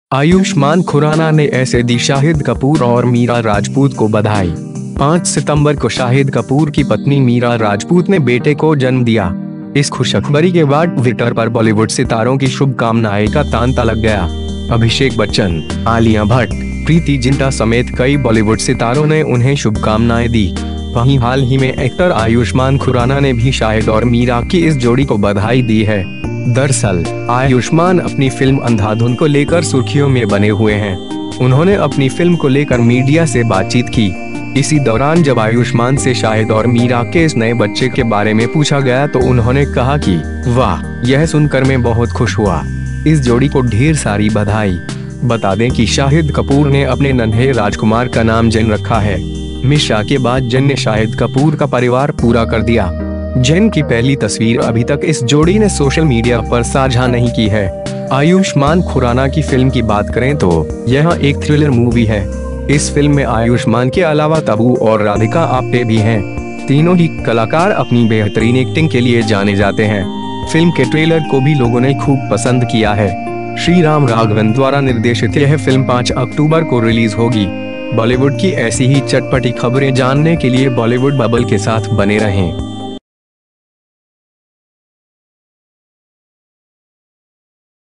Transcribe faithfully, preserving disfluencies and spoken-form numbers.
आयुष्मान खुराना ने ऐसे दी शाहिद कपूर और मीरा राजपूत को बधाई। पाँच सितंबर को शाहिद कपूर की पत्नी मीरा राजपूत ने बेटे को जन्म दिया। इस खुशखबरी के बाद ट्विटर पर बॉलीवुड सितारों की शुभकामनाएं का तांता लग गया। अभिषेक बच्चन, आलिया भट्ट, प्रीति जिंटा समेत कई बॉलीवुड सितारों ने उन्हें शुभकामनाएं दी। वहीं हाल ही में एक्टर आयुष्मान खुराना ने भी शाहिद और मीरा की इस जोड़ी को बधाई दी है। दरअसल आयुष्मान अपनी फिल्म अंधाधुन को लेकर सुर्खियों में बने हुए हैं। उन्होंने अपनी फिल्म को लेकर मीडिया से बातचीत की। इसी दौरान जब आयुष्मान से शाहिद और मीरा के इस नए बच्चे के बारे में पूछा गया तो उन्होंने कहा कि वाह, यह सुनकर मैं बहुत खुश हुआ। इस जोड़ी को ढेर सारी बधाई। बता दें कि शाहिद कपूर ने अपने नन्हे राजकुमार का नाम जैन रखा है। मिशा के बाद जैन ने शाहिद कपूर का परिवार पूरा कर दिया। जैन की पहली तस्वीर अभी तक इस जोड़ी ने सोशल मीडिया पर साझा नहीं की है। आयुष्मान खुराना की फिल्म की बात करें तो यह एक थ्रिलर मूवी है। इस फिल्म में आयुष्मान के अलावा तब्बू और राधिका आप्टे भी हैं। तीनों ही कलाकार अपनी बेहतरीन एक्टिंग के लिए जाने जाते हैं। फिल्म के ट्रेलर को भी लोगों ने खूब पसंद किया है। श्री राम राघवन द्वारा निर्देशित यह फिल्म पाँच अक्टूबर को रिलीज होगी। बॉलीवुड की ऐसी ही चटपटी खबरें जानने के लिए बॉलीवुड बबल के साथ बने रहें।